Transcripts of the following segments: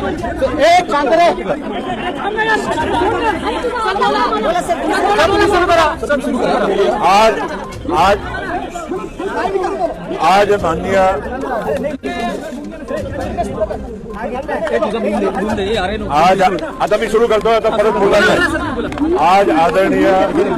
आज माननीय आज आता मी सुरू करतो, आता परत बोलायला नाही। आज आदरणीय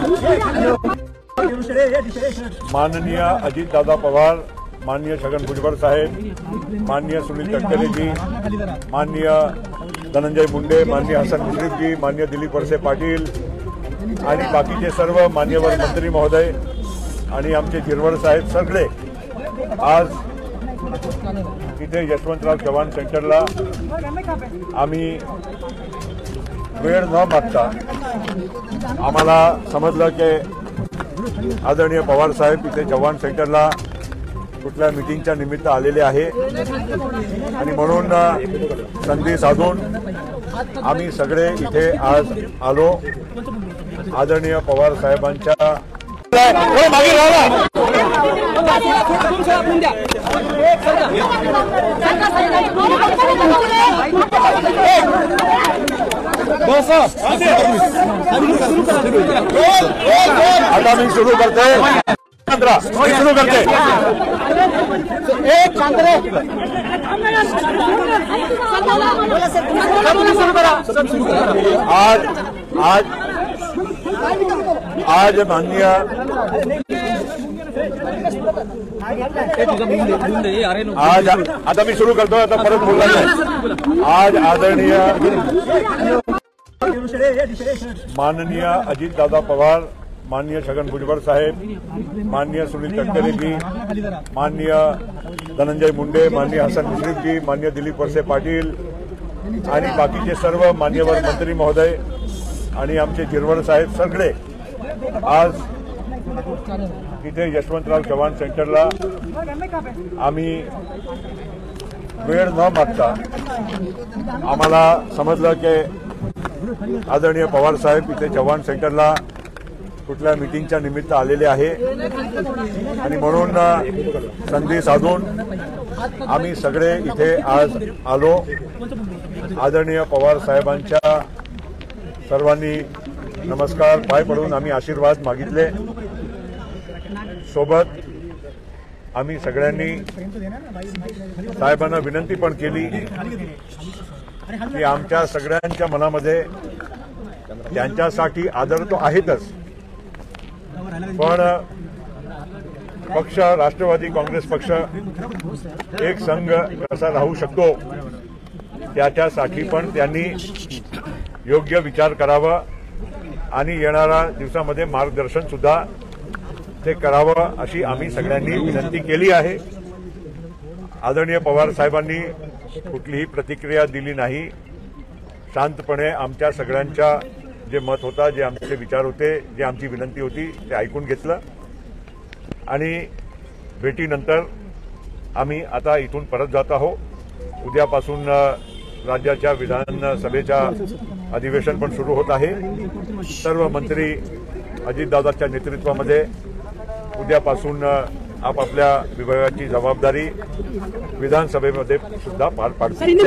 माननीय अजितदादा पवार, माननीय छगन भुजबळ साहेब, माननीय सुनील तटकरे जी, माननीय धनंजय मुंडे, माननीय हसन मुश्रीफ जी, माननीय दिलीप वळसे पाटील आणि बाकीचे सर्व मान्यवर मंत्री महोदय आणि आमचे झिरवळ साहेब सगळे आज इथे यशवंतराव चव्हाण सेंटरला आम्ही वेळ न मागता आम्हाला समजलं की आदरणीय पवार साहेब इथे चव्हाण सेंटरला कुठल्या मीटिंगच्या निमित्त आलेले आहे आणि म्हणून संधी साधून आम्ही सगळे इथे आज आलो। आदरणीय पवार साहेबांच्या मागे राहा आता मी सुरू करते, सुरू करते। आज माननीय आज आता मी सुरू करतो, आता परत बोलायला नाही। आज आदरणीय माननीय अजितदादा पवार, माननीय छगन भुजबळ साहेब, माननीय सुनील तटकरे जी, माननीय धनंजय मुंडे, माननीय हसन मुश्रीफ जी, माननीय दिलीप वळसे पाटील आणि बाकीचे सर्व मान्यवर मंत्री महोदय आणि आमचे झिरवळ साहेब सगळे आज इथे यशवंतराव चव्हाण सेंटरला आम्ही वेळ न मागता आम्हाला समजलं की आदरणीय पवार साहेब इथे चव्हाण सेंटरला कुठल्या मीटिंगच्या निमित्त आलेले आहे आणि म्हणून संधी साधून आम्ही सगळे इथे आज आलो। आदरणीय पवार साहेबांच्या सर्वांनी नमस्कार पाय पडून आम्ही आशीर्वाद मागितले। सोबत आम्ही सगळ्यांनी साहेबांना विनंती पण केली की आमच्या सगळ्यांच्या मनामध्ये त्यांच्यासाठी आदर तो आहेतच, पण पक्ष राष्ट्रवादी काँग्रेस पक्ष एक संघ कसा राहू शकतो त्याच्यासाठी पण त्यांनी योग्य विचार करावा आणि येणाऱ्या दिवसामध्ये मार्गदर्शन सुद्धा ते करावं अशी आम्ही सगळ्यांनी विनंती केली आहे। आदरणीय पवार साहेबांनी कुठलीही प्रतिक्रिया दिली नाही, शांतपणे आमच्या सगळ्यांच्या जे मत होता, जे आमचे विचार होते, जे आमची विनंती होती ते ऐकून घेतलं आणि भेटीनंतर आम्ही आता इथून परत जात आहोत। उद्यापासून राज्याच्या विधानसभेच्या अधिवेशन पण सुरू होत आहे। सर्व मंत्री अजितदादांच्या नेतृत्वामध्ये उद्यापासून आपापल्या विभागाची जबाबदारी विधानसभेमध्ये सुद्धा पार पाडतील।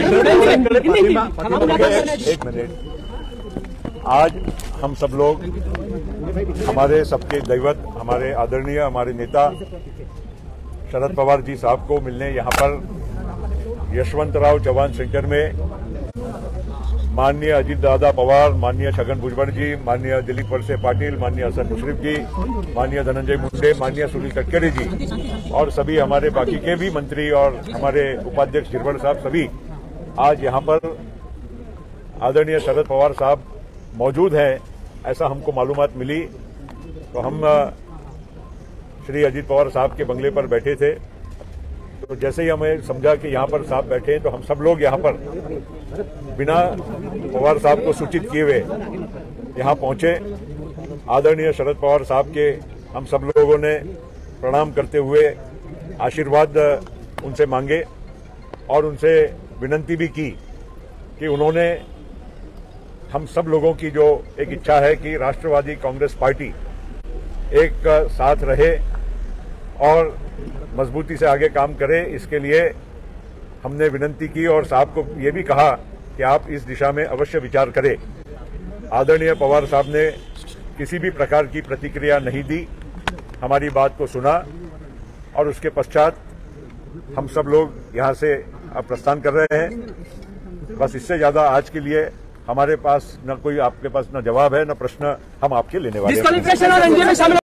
एक मिनट, आज हम सब लोग हमारे सबके दैवत, हमारे आदरणीय, हमारे नेता शरद पवार जी साहब को मिलने यहाँ पर यशवंतराव चव्हाण सेंटर में माननीय अजितदादा पवार, माननीय छगन भुजबळ जी, माननीय दिलीप वळसे पाटिल, माननीय हसन मुश्रीफ जी, माननीय धनंजय मुंडे, माननीय सुनील तटकरे जी और सभी हमारे बाकी के भी मंत्री और हमारे उपाध्यक्ष झिरवळ साहब सभी आज यहाँ पर आदरणीय शरद पवार साहब मौजूद हैं, ऐसा हमको मालूमात मिली। तो हम श्री अजित पवार साहब के बंगले पर बैठे थे, तो जैसे ही हमें समझा कि यहाँ पर साहब बैठे हैं तो हम सब लोग यहाँ पर बिना पवार साहब को सूचित किए हुए यहाँ पहुंचे। आदरणीय शरद पवार साहब के हम सब लोगों ने प्रणाम करते हुए आशीर्वाद उनसे मांगे और उनसे विनंती भी की कि उन्होंने हम सब लोगों की जो एक इच्छा है कि राष्ट्रवादी कांग्रेस पार्टी एक साथ रहे और मजबूती से आगे काम करे, इसके लिए हमने विनंती की और साहब को ये भी कहा कि आप इस दिशा में अवश्य विचार करें। आदरणीय पवार साहब ने किसी भी प्रकार की प्रतिक्रिया नहीं दी, हमारी बात को सुना और उसके पश्चात हम सब लोग यहां से अब प्रस्थान कर रहे हैं। बस इससे ज्यादा आज के लिए हमारे पास न कोई आपके पास न जवाब है न प्रश्न हम आपके लेने वाले हैं।